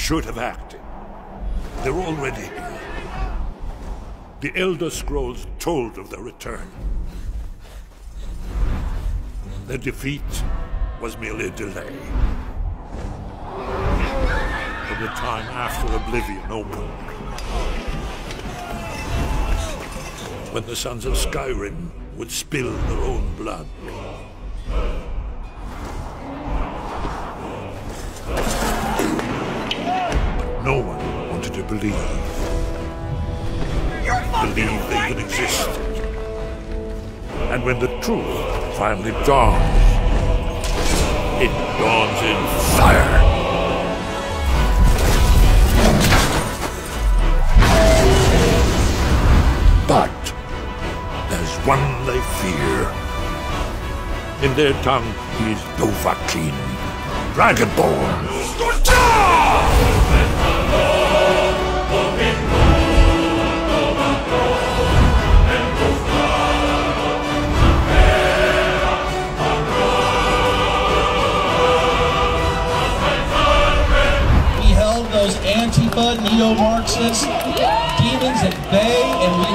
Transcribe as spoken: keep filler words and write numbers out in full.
should have acted. They're already here. The Elder Scrolls told of their return. Their defeat was merely a delay. From the time after Oblivion opened, when the Sons of Skyrim would spill their own blood. But no one wanted to believe. Believe they could exist. And when the truth finally dawns, it dawns in fire. But there's one they fear. In their tongue, he is Dovahkiin, Dragonborn. We held those Antifa neo-Marxists demons at bay, and we